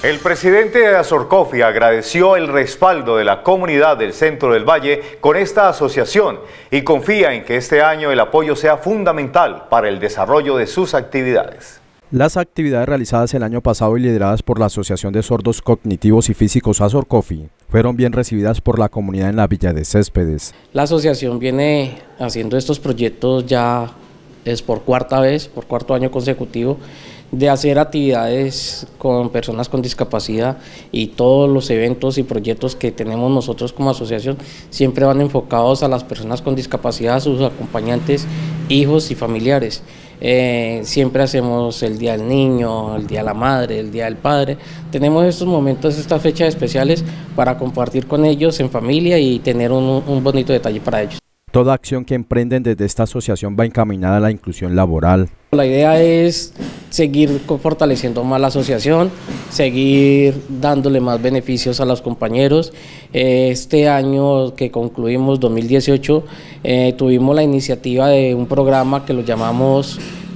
El presidente de Azorcofi agradeció el respaldo de la comunidad del Centro del Valle con esta asociación y confía en que este año el apoyo sea fundamental para el desarrollo de sus actividades. Las actividades realizadas el año pasado y lideradas por la Asociación de Sordos Cognitivos y Físicos Azorcofi fueron bien recibidas por la comunidad en la Villa de Céspedes. La asociación viene haciendo estos proyectos ya por cuarto año consecutivo, de hacer actividades con personas con discapacidad, y todos los eventos y proyectos que tenemos nosotros como asociación siempre van enfocados a las personas con discapacidad, a sus acompañantes, hijos y familiares. Siempre hacemos el Día del Niño, el Día de la Madre, el Día del Padre. Tenemos estos momentos, estas fechas especiales para compartir con ellos en familia y tener un bonito detalle para ellos. Toda acción que emprenden desde esta asociación va encaminada a la inclusión laboral. La idea es seguir fortaleciendo más la asociación, seguir dándole más beneficios a los compañeros. Este año que concluimos, 2018, tuvimos la iniciativa de un programa que lo llamamos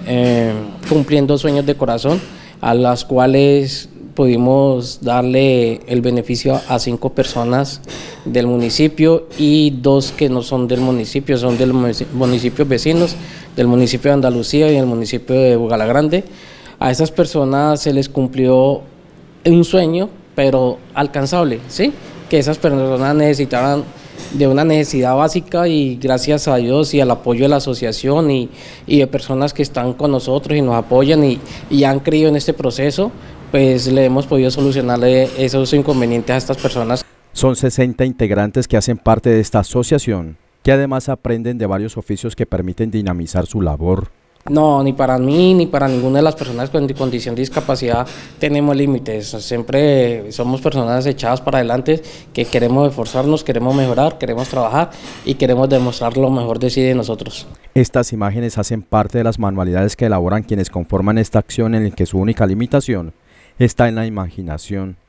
Cumpliendo Sueños de Corazón, a las cuales pudimos darle el beneficio a 5 personas del municipio y 2 que no son del municipio, son de los municipios vecinos, del municipio de Andalucía y del municipio de Bogalagrande. A esas personas se les cumplió un sueño, pero alcanzable, ¿sí? Que esas personas necesitaban de una necesidad básica, y gracias a Dios y al apoyo de la asociación y de personas que están con nosotros y nos apoyan y han creído en este proceso, pues le hemos podido solucionarle esos inconvenientes a estas personas. Son 60 integrantes que hacen parte de esta asociación, que además aprenden de varios oficios que permiten dinamizar su labor. No, ni para mí ni para ninguna de las personas con condición de discapacidad tenemos límites. Siempre somos personas echadas para adelante, que queremos esforzarnos, queremos mejorar, queremos trabajar y queremos demostrar lo mejor de sí de nosotros. Estas imágenes hacen parte de las manualidades que elaboran quienes conforman esta acción, en la que su única limitación está en la imaginación.